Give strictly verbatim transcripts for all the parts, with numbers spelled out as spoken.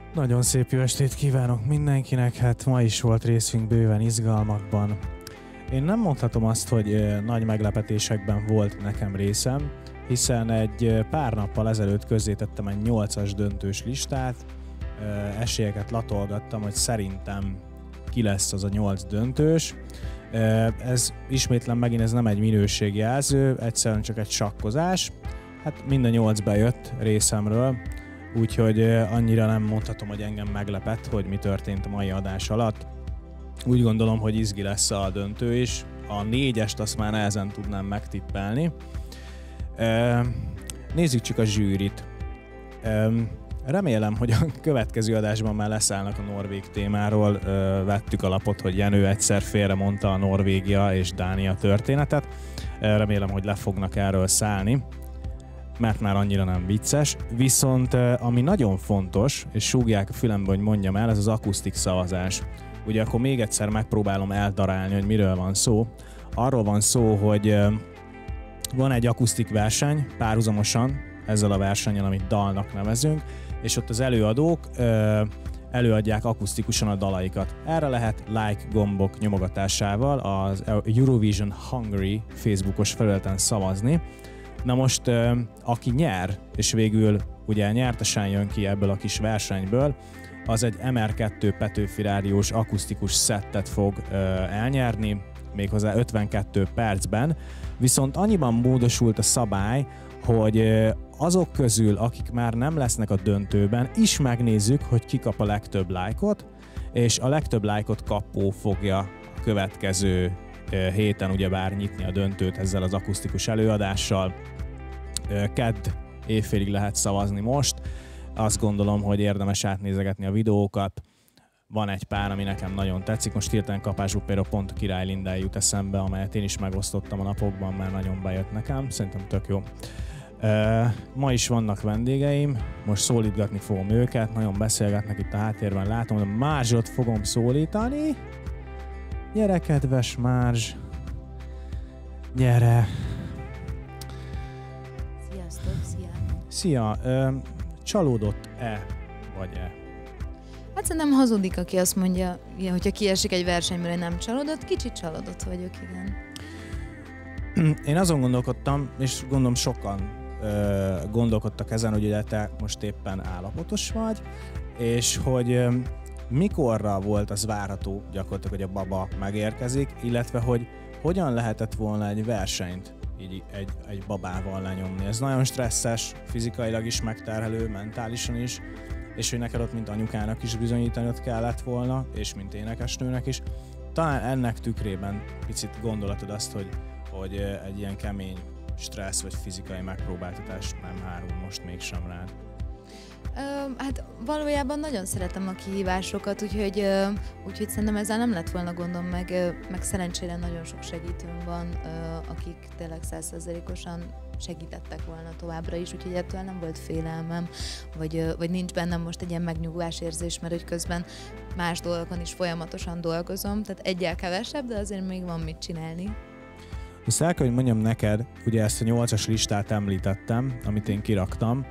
Nagyon szép jó estét kívánok mindenkinek, hát ma is volt részünk bőven izgalmakban. Én nem mondhatom azt, hogy nagy meglepetésekben volt nekem részem, hiszen egy pár nappal ezelőtt közzétettem egy nyolcas döntős listát, esélyeket latolgattam, hogy szerintem ki lesz az a nyolc döntős. Ez ismétlen megint ez nem egy minőségjelző, egyszerűen csak egy sakkozás. Hát mind a nyolc bejött részemről, úgyhogy annyira nem mondhatom, hogy engem meglepett, hogy mi történt a mai adás alatt. Úgy gondolom, hogy izgi lesz a döntő is. A négyest azt már nehezen tudnám megtippelni. Nézzük csak a zsűrit. Remélem, hogy a következő adásban már leszállnak a norvég témáról. Vettük alapot, hogy Jenő egyszer félre mondta a Norvégia és Dánia történetet. Remélem, hogy le fognak erről szállni, mert már annyira nem vicces. Viszont ami nagyon fontos, és súgják a fülembe, hogy mondjam el, ez az akusztik szavazás. Ugye akkor még egyszer megpróbálom eldarálni, hogy miről van szó. Arról van szó, hogy van egy akusztik verseny párhuzamosan ezzel a versennyel, amit dalnak nevezünk, és ott az előadók ö, előadják akusztikusan a dalaikat. Erre lehet like gombok nyomogatásával az Eurovision Hungary Facebookos felületen szavazni. Na most, ö, aki nyer, és végül ugye nyertesen jön ki ebből a kis versenyből, az egy em er kettő Petőfi Rádiós akusztikus szettet fog ö, elnyerni, méghozzá ötvenkét percben. Viszont annyiban módosult a szabály, hogy azok közül, akik már nem lesznek a döntőben, is megnézzük, hogy ki kap a legtöbb lájkot, és a legtöbb lájkot kapó fogja a következő héten ugyebár nyitni a döntőt ezzel az akusztikus előadással. Kedd évfélig lehet szavazni most. Azt gondolom, hogy érdemes átnézegetni a videókat. Van egy pár, ami nekem nagyon tetszik. Most hirtelen kapásból például pont a Király Linda jut eszembe, amelyet én is megosztottam a napokban, mert nagyon bejött nekem. Szerintem tök jó. Uh, ma is vannak vendégeim, most szólítgatni fogom őket, nagyon beszélgetnek itt a háttérben, látom, hogy a Márzsot fogom szólítani. Gyere, kedves Márzs! Gyere! Sziasztok, szia! Szia! Uh, csalódott-e, vagy-e? Hát szerintem hazudik, aki azt mondja, hogyha kiesik egy versenyből, hogy nem csalódott, kicsit csalódott vagyok, igen. Én azon gondolkodtam, és gondolom sokan ö, gondolkodtak ezen, hogy ugye te most éppen állapotos vagy, és hogy ö, mikorra volt az várható gyakorlatilag, hogy a baba megérkezik, illetve hogy hogyan lehetett volna egy versenyt így egy, egy babával lenyomni. Ez nagyon stresszes, fizikailag is megterhelő, mentálisan is, és hogy neked ott, mint anyukának is bizonyítanod kellett volna, és mint énekesnőnek is. Talán ennek tükrében picit gondolatod azt, hogy, hogy egy ilyen kemény stressz vagy fizikai megpróbáltatás nem hárul most mégsem rád. Uh, hát valójában nagyon szeretem a kihívásokat, úgyhogy, uh, úgyhogy szerintem ezzel nem lett volna gondom, meg, uh, meg szerencsére nagyon sok segítőm van, uh, akik tényleg száz százalékosan segítettek volna továbbra is, úgyhogy ettől nem volt félelmem, vagy, uh, vagy nincs bennem most egy ilyen megnyugvás érzés, mert hogy közben más dolgokon is folyamatosan dolgozom, tehát egyel kevesebb, de azért még van mit csinálni. Azt el kell, hogy mondjam neked, ugye ezt a nyolcas listát említettem, amit én kiraktam.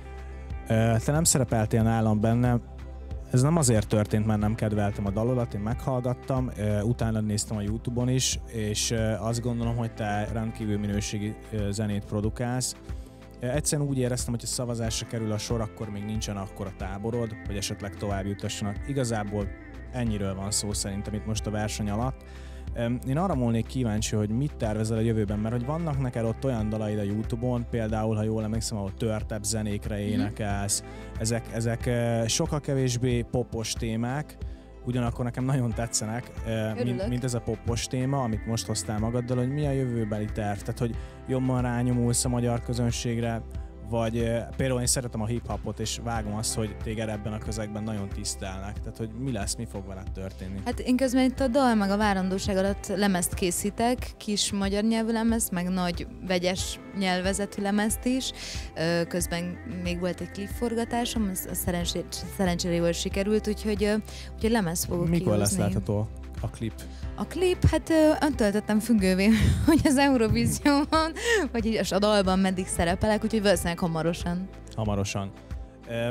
Te nem szerepeltél nálam benne, ez nem azért történt, mert nem kedveltem a dalodat, én meghallgattam, utána néztem a YouTube-on is, és azt gondolom, hogy te rendkívül minőségi zenét produkálsz. Egyszerűen úgy éreztem, hogy ha szavazásra kerül a sor, akkor még nincsen akkora táborod, hogy esetleg tovább jutassanak. Igazából ennyiről van szó szerintem itt most a verseny alatt. Én arra volnék kíváncsi, hogy mit tervezel a jövőben, mert hogy vannak neked ott olyan dalaid a YouTube-on, például, ha jól emlékszem, ahol törtebb zenékre énekelsz, ezek, ezek sokkal kevésbé popos témák, ugyanakkor nekem nagyon tetszenek, mint, mint ez a popos téma, amit most hoztál magaddal, hogy mi a jövőbeli terv, tehát hogy jobban rányomulsz a magyar közönségre, vagy például én szeretem a hip-hopot, és vágom azt, hogy téged ebben a közegben nagyon tisztelnek. Tehát, hogy mi lesz, mi fog veled történni? Hát én közben itt a dal meg a várandóság alatt lemezt készítek, kis magyar nyelvű lemezt, meg nagy vegyes nyelvezetű lemezt is. Közben még volt egy klipforgatásom, az szerencsére, szerencsére jól sikerült, úgyhogy, úgyhogy lemez fogok Mikor kihozni. lesz látható a klip? A klip, hát öntől tettem függővé, hogy az Eurovízióban, vagy így a dalban meddig szerepelek, úgyhogy valószínűleg hamarosan. Hamarosan.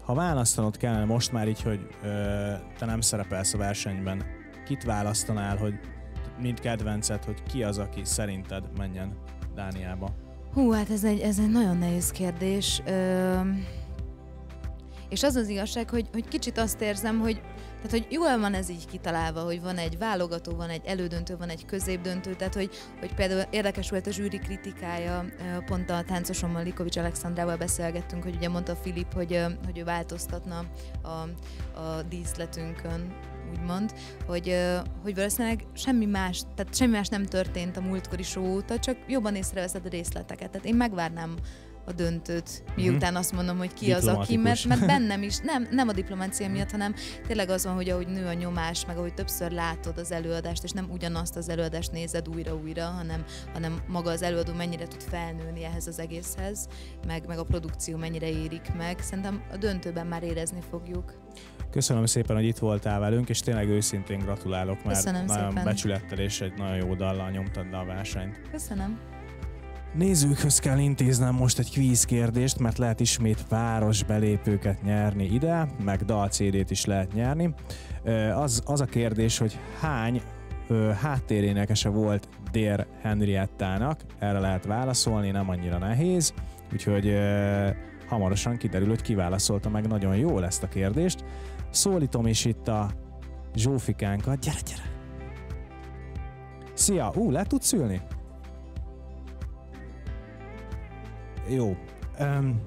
Ha választanod kellene most már így, hogy ö, te nem szerepelsz a versenyben, kit választanál, hogy mint kedvenced, hogy ki az, aki szerinted menjen Dániába? Hú, hát ez egy, ez egy nagyon nehéz kérdés. Ö, és az az igazság, hogy, hogy kicsit azt érzem, hogy tehát, hogy jól van ez így kitalálva, hogy van egy válogató, van egy elődöntő, van egy középdöntő, tehát, hogy, hogy például érdekes volt a zsűri kritikája, pont a táncosommal, Likovics Alexandrával beszélgettünk, hogy ugye mondta Filip, hogy, hogy ő változtatna a, a díszletünkön, úgymond, hogy, hogy valószínűleg semmi más, tehát semmi más nem történt a múltkori show óta, csak jobban észreveszed a részleteket. Tehát én megvárnám a döntőt, miután azt mondom, hogy ki az, aki, mert, mert bennem is, nem, nem a diplomácia miatt, hanem tényleg az van, hogy ahogy nő a nyomás, meg ahogy többször látod az előadást, és nem ugyanazt az előadást nézed újra-újra, hanem, hanem maga az előadó mennyire tud felnőni ehhez az egészhez, meg, meg a produkció mennyire érik meg. Szerintem a döntőben már érezni fogjuk. Köszönöm szépen, hogy itt voltál velünk, és tényleg őszintén gratulálok, mert Köszönöm nagyon szépen. becsülettel és egy nagyon jó dallal nyomtad le a versenyt. Köszönöm. Nézőkhöz kell intéznem most egy kvíz kérdést, mert lehet ismét városbelépőket nyerni ide, meg dal cé dét is lehet nyerni. Az, az a kérdés, hogy hány háttérénekese volt Dear Henriettának, erre lehet válaszolni, nem annyira nehéz, úgyhogy hamarosan kiderül, hogy ki válaszolta meg nagyon jól ezt a kérdést. Szólítom is itt a Zsófikánkat, gyere, gyere! Szia! Ú, le tudsz ülni? Jó. Um,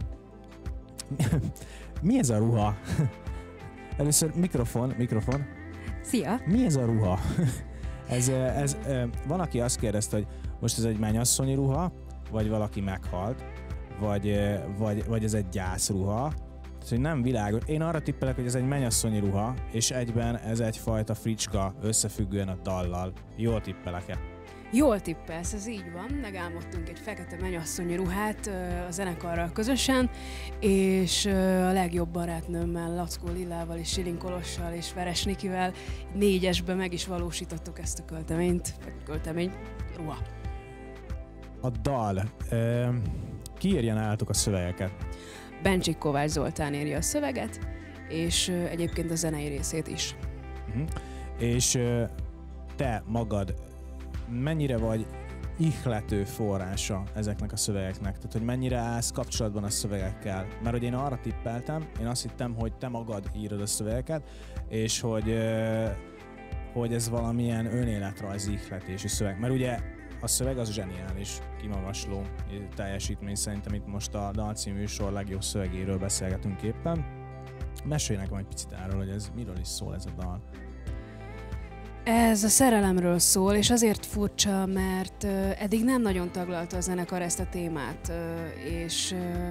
mi ez a ruha? Először mikrofon, mikrofon. Szia! Mi ez a ruha? ez, ez, van, aki azt kérdezte, hogy most ez egy mennyasszonyi ruha, vagy valaki meghalt, vagy, vagy, vagy ez egy gyászruha. Tehát, hogy nem világos. Én arra tippelek, hogy ez egy mennyasszonyi ruha, és egyben ez egyfajta fricska összefüggően a dallal. Jól tippelek-e? Jól tippelsz, ez így van. Megálmodtunk egy fekete mennyasszonyi ruhát a zenekarral közösen, és a legjobb barátnőmmel, Lackó Lillával és Silinkolossal és Veres Nikivel négyesbe meg is valósítottuk ezt a költeményt, vagy költemény, ruha. A dal. Ki írja nálatok a szövegeket? Bencsik Kovács Zoltán írja a szöveget, és egyébként a zenei részét is. Uh-huh. És te magad mennyire vagy ihlető forrása ezeknek a szövegeknek? Tehát, hogy mennyire állsz kapcsolatban a szövegekkel? Mert hogy én arra tippeltem, én azt hittem, hogy te magad írod a szövegeket, és hogy, hogy ez valamilyen önéletrajzi ihletésű szöveg. Mert ugye a szöveg az zseniális, kimagasló teljesítmény szerintem itt most a Dal című műsor legjobb szövegéről beszélgetünk éppen. Mesélj nekem egy picit arról, hogy ez miről is szól ez a dal. Ez a szerelemről szól, és azért furcsa, mert uh, eddig nem nagyon taglalta a zenekar ezt a témát, uh, és uh,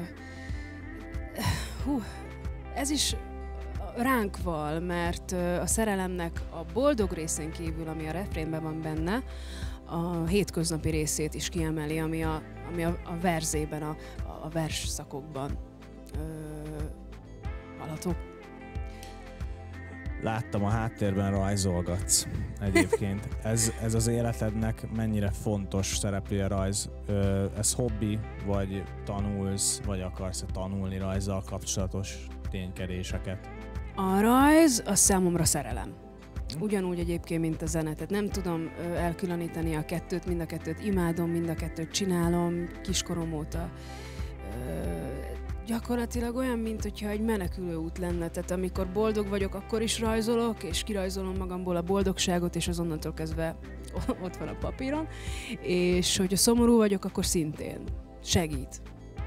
hú, ez is ránk val, mert uh, a szerelemnek a boldog részén kívül, ami a refrénben van benne, a hétköznapi részét is kiemeli, ami a, ami a, a verzében, a, a versszakokban uh, hallható. Láttam, a háttérben rajzolgatsz egyébként. Ez, ez az életednek mennyire fontos szereplője rajz? Ez hobbi, vagy tanulsz, vagy akarsz tanulni rajzzal kapcsolatos ténykedéseket? A rajz a számomra szerelem. Ugyanúgy egyébként, mint a zene. Tehát nem tudom elkülöníteni a kettőt, mind a kettőt imádom, mind a kettőt csinálom, kiskorom óta. Gyakorlatilag olyan, mint hogyha egy menekülő út lenne. Tehát amikor boldog vagyok, akkor is rajzolok, és kirajzolom magamból a boldogságot, és azonnantól kezdve ott van a papíron. És hogyha szomorú vagyok, akkor szintén segít.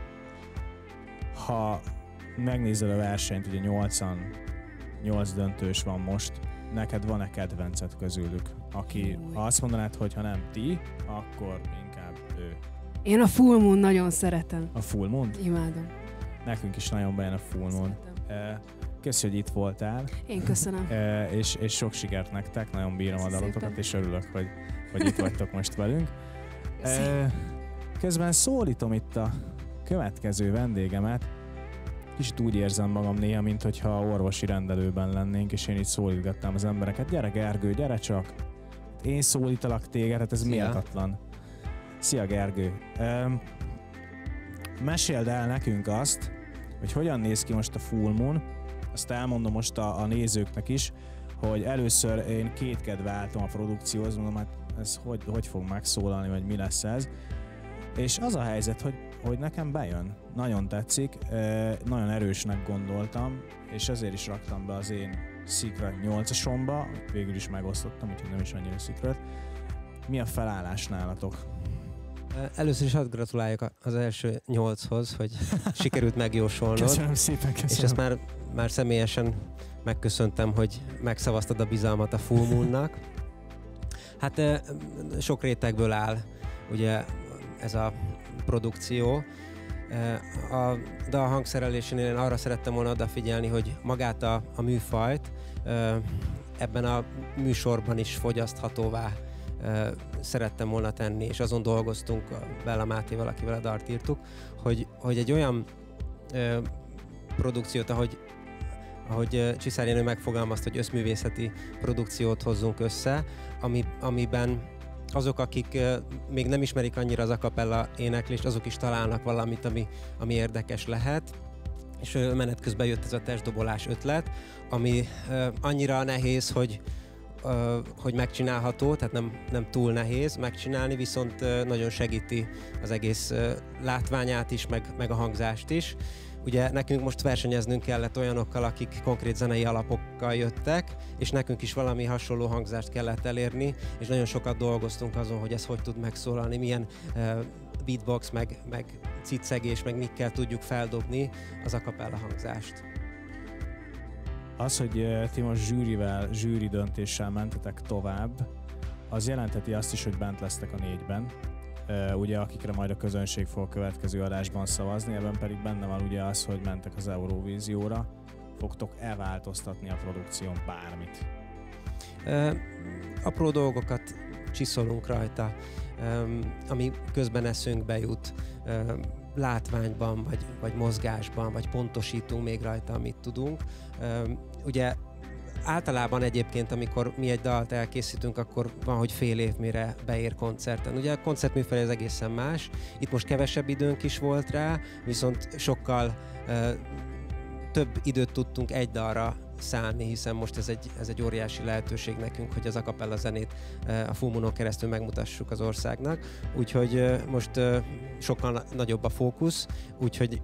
Ha megnézed a versenyt, ugye nyolcan, nyolc döntős van most, neked van-e kedvenced közülük, aki Új. azt mondanád, hogy ha nem ti, akkor inkább ő? Én a Full Moon nagyon szeretem. A Full Moon? Imádom. Nekünk is nagyon bejön a Full Moon. Köszönöm, hogy itt voltál. Én köszönöm. És, és sok sikert nektek, nagyon bírom Köszönöm a dalotokat, szépen. És örülök, hogy, hogy itt vagytok most velünk. Köszönöm. Közben szólítom itt a következő vendégemet. Kicsit úgy érzem magam néha, mint hogyha orvosi rendelőben lennénk, és én itt szólítgattam az embereket. Gyere Gergő, gyere csak! Én szólítalak téged, hát ez Szia. méltatlan. Szia Gergő! Meséld el nekünk azt, hogy hogyan néz ki most a Full Moon. Azt elmondom most a, a nézőknek is, hogy először én kétkedve álltam a produkcióhoz, mondom, hát ez hogy, hogy fog megszólalni, vagy mi lesz ez. És az a helyzet, hogy, hogy nekem bejön. Nagyon tetszik, eh, nagyon erősnek gondoltam, és ezért is raktam be az én Secret nyolcasomba, végül is megosztottam, úgyhogy nem is annyira Secret. Mi a felállás nálatok? Először is hadd gratuláljak az első nyolchoz, hogy sikerült megjósolnod. Köszönöm szépen, köszönöm. És ezt már, már személyesen megköszöntem, hogy megszavaztad a bizalmat a Full Moonnak. Hát sok rétegből áll ugye ez a produkció, a, de a hangszerelésénél én arra szerettem volna odafigyelni, hogy magát a, a műfajt ebben a műsorban is fogyaszthatóvá szerettem volna tenni, és azon dolgoztunk Bella Mátéval, akivel a dalt írtuk, hogy, hogy egy olyan ö, produkciót, ahogy, ahogy Csiszár Jenő megfogalmazta, hogy összművészeti produkciót hozzunk össze, ami, amiben azok, akik ö, még nem ismerik annyira az a cappella éneklést, azok is találnak valamit, ami, ami érdekes lehet. És ö, menet közben jött ez a testdobolás ötlet, ami ö, annyira nehéz, hogy hogy megcsinálható, tehát nem, nem túl nehéz megcsinálni, viszont nagyon segíti az egész látványát is, meg, meg a hangzást is. Ugye nekünk most versenyeznünk kellett olyanokkal, akik konkrét zenei alapokkal jöttek, és nekünk is valami hasonló hangzást kellett elérni, és nagyon sokat dolgoztunk azon, hogy ez hogy tud megszólalni, milyen beatbox, meg, meg cicegés, meg mikkel tudjuk feldobni az a cappella hangzást. Az, hogy ti most zsűrivel, zsűri döntéssel mentetek tovább, az jelentheti azt is, hogy bent lesztek a négyben, ugye akikre majd a közönség fog a következő adásban szavazni, ebben pedig benne van ugye az, hogy mentek az Eurovízióra. Fogtok-e változtatni a produkción bármit? Uh, apró dolgokat csiszolunk rajta, um, ami közben eszünkbe jut. Uh, látványban, vagy, vagy mozgásban, vagy pontosítunk még rajta, amit tudunk. Üm, ugye általában egyébként, amikor mi egy dalt elkészítünk, akkor van, hogy fél év mire beér koncerten. Ugye a koncertműfaj az egészen más. Itt most kevesebb időnk is volt rá, viszont sokkal uh, több időt tudtunk egy dalra szállni, hiszen most ez egy, ez egy óriási lehetőség nekünk, hogy az a cappella zenét a Full Moonon keresztül megmutassuk az országnak. Úgyhogy most sokkal nagyobb a fókusz, úgyhogy,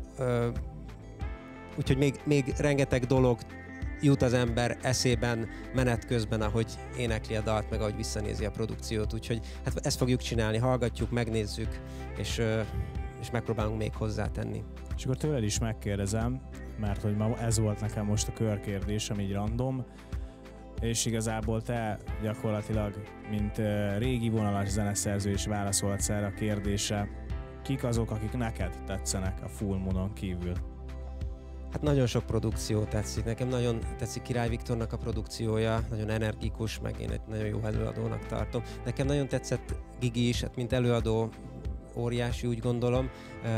úgyhogy még, még rengeteg dolog jut az ember eszében menet közben, ahogy énekli a dalt, meg ahogy visszanézi a produkciót. Úgyhogy hát ezt fogjuk csinálni, hallgatjuk, megnézzük, és, és megpróbálunk még hozzátenni. És akkor tőled is megkérdezem, mert hogy ma ez volt nekem most a körkérdésem, így random, és igazából te gyakorlatilag, mint régi vonalas zeneszerző is válaszolhatsz erre a kérdésre, kik azok, akik neked tetszenek a Full Moonon kívül? Hát nagyon sok produkció tetszik. Nekem nagyon tetszik Király Viktornak a produkciója, nagyon energikus, meg én egy nagyon jó előadónak tartom. Nekem nagyon tetszett Gigi is, hát mint előadó óriási, úgy gondolom.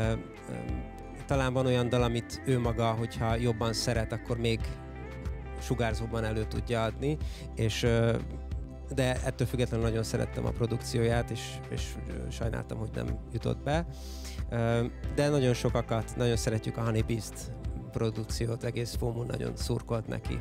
Talán van olyan dal, amit ő maga, hogyha jobban szeret, akkor még sugárzóban elő tudja adni, és, de ettől függetlenül nagyon szerettem a produkcióját, és, és sajnáltam, hogy nem jutott be. De nagyon sokakat, nagyon szeretjük a Honey Beast produkciót, egész Full Moon nagyon szurkolt neki.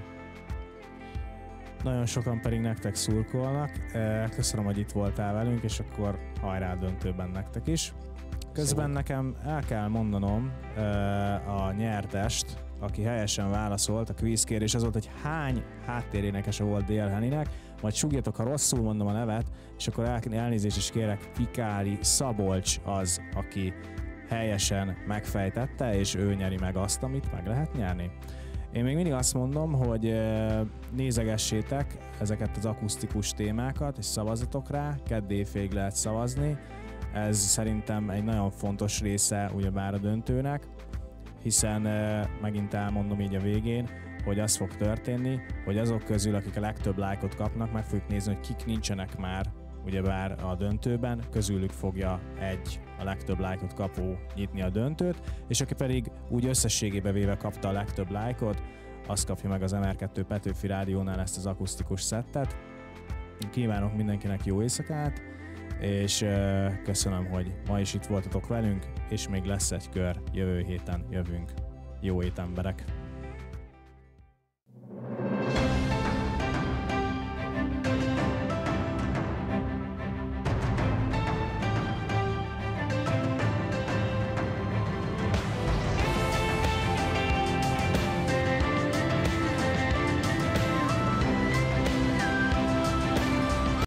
Nagyon sokan pedig nektek szurkolnak. Köszönöm, hogy itt voltál velünk, és akkor hajrá döntőben nektek is. Közben nekem el kell mondanom a nyertest, aki helyesen válaszolt a kvízkérés, az volt, hogy hány háttérénekese volt Dél Henninek, majd sugjatok, ha rosszul mondom a nevet, és akkor elnézést is kérek, Fikáli Szabolcs az, aki helyesen megfejtette, és ő nyeri meg azt, amit meg lehet nyerni. Én még mindig azt mondom, hogy nézegessétek ezeket az akusztikus témákat, és szavazatok rá, kedd éjfélig lehet szavazni. Ez szerintem egy nagyon fontos része ugyebár a döntőnek, hiszen megint elmondom így a végén, hogy az fog történni, hogy azok közül, akik a legtöbb lájkot kapnak, meg fogjuk nézni, hogy kik nincsenek már ugyebár a döntőben, közülük fogja egy a legtöbb lájkot kapó nyitni a döntőt, és aki pedig úgy összességébe véve kapta a legtöbb lájkot, az kapja meg az em er kettő Petőfi Rádiónál ezt az akusztikus szettet. Kívánok mindenkinek jó éjszakát, és köszönöm, hogy ma is itt voltatok velünk, és még lesz egy kör, jövő héten jövünk. jó étemberek!